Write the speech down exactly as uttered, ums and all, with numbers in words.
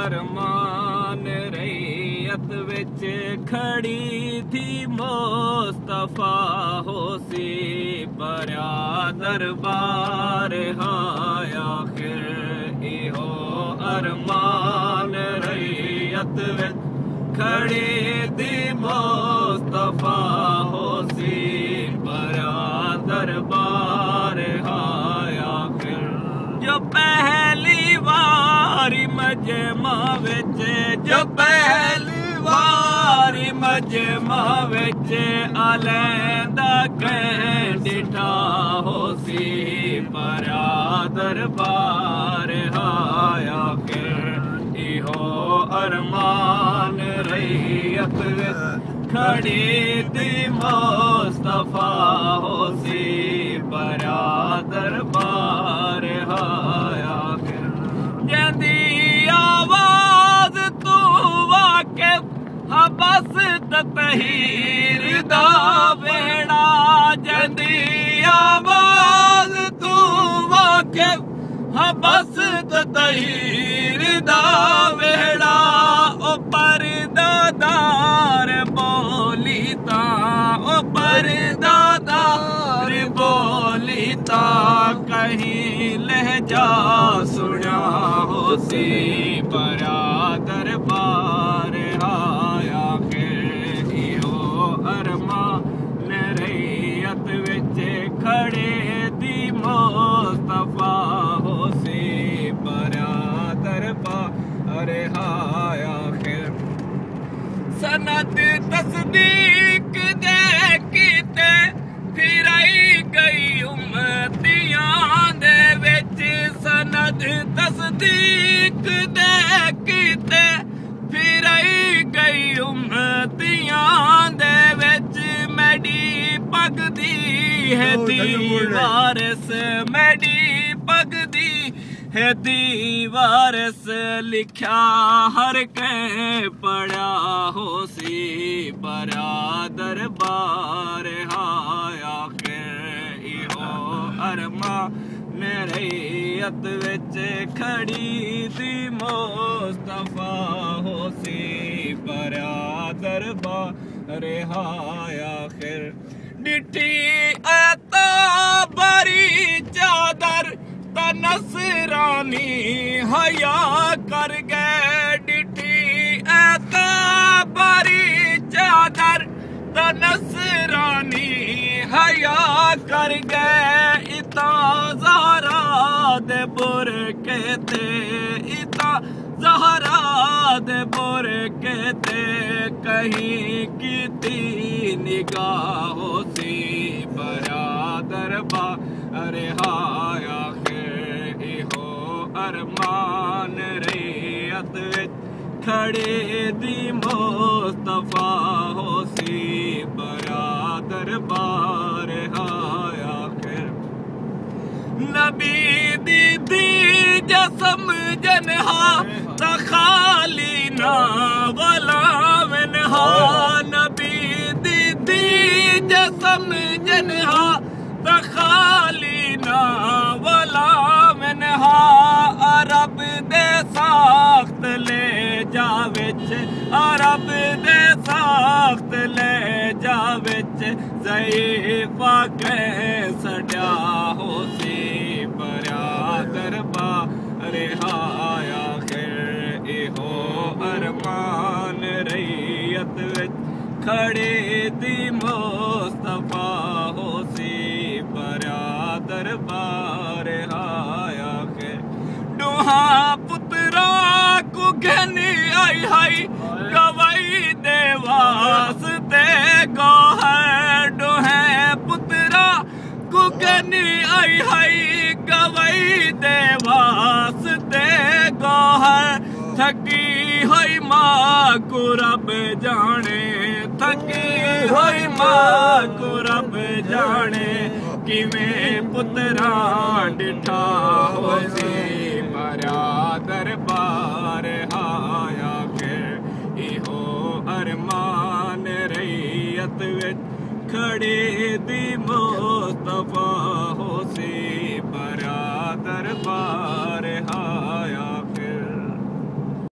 अरमान रैयत विच खड़ी थी मुस्तफा होसी भरिया दरबार हाय आखिर इहो अरमान रैयत विच खड़ी थी मुस्तफा होसी भरिया दरबार हाय आखिर जो पहली वारी मजमा विच जो पहली वारी मजमा विच अलैंदा कह डिठा होसी भरिया दरबार हाय आखिर इहो अरमान रैयत विच खड़ी थी मुस्तफा होसी भरिया दरबार हाय आखिर जंदी आवाज तू वाकिफ हा बस ततहीर दा वेड़ा जंदी आवाज तू वाकिफ हा बस ततहीर दा वेड़ा ओ परदादार बोली ता ओ परदादार बोली ता कहीं लहजा सुना होसी भरिया दरबार हाय आखिर इहो अरमान रैयत विच खड़े दी मुस्तफा होसी भरिया दरबार हाय आखिर सनद तस्दीक दे कीते फिराई गई उम्मतियां दे विच सनद तस्दीक दे कीते फिराई गई उम्मतियां दे विच मैडी पगदी है दीवारस मैडी पगदी है दीवारस लिख्या हर कह पढ़ा होसी भरिया दरबार हाय आखिर इहो अरमान रैयत विच खड़ी थी मुस्तफा होसी भरिया दरबार हाय आखिर डिठी ऐता बरी चादर नसरानी हया कर गए डिठी ऐता बरी चादर नसरानी हया कर गए इता ज़हरा दे बुर कहते इता ज़हरा दे बुर कहते कहीं की निगाहों से भरिया दरबार हाय आखिर इहो अरमान रैयत विच खड़े दी मुस्तफा होसी भरिया दरबार हाय आखिर नबी दी दी जसम जनहा ता खाली ना वला मनहा नबी दी दी जसम जनहा ता खाली ना वला मनहा अरब दे साख्त ले जा विच अरब दे साख्त ले जा विच ज़ईफ़ा कह सड्या होसी भरिया दरबार हाय आखिर इहो अरमान रैयत विच खड़े दी मुस्तफा होसी भरिया दरबार हाय आखिर डोहा पुत्रा को घनी आई हाई गवाई दे वास्ते गो है डोहे पुत्रा को घनी आई हाई गवाई दे वास्ते गो है थकी होई माँ को रब जाने थकी होई माँ को रब जाने किवें पुत्रा डिठा होसी भरिया दरबार हाय आखिर इहो अरमान रैयत विच खड़े दी मुस्तफा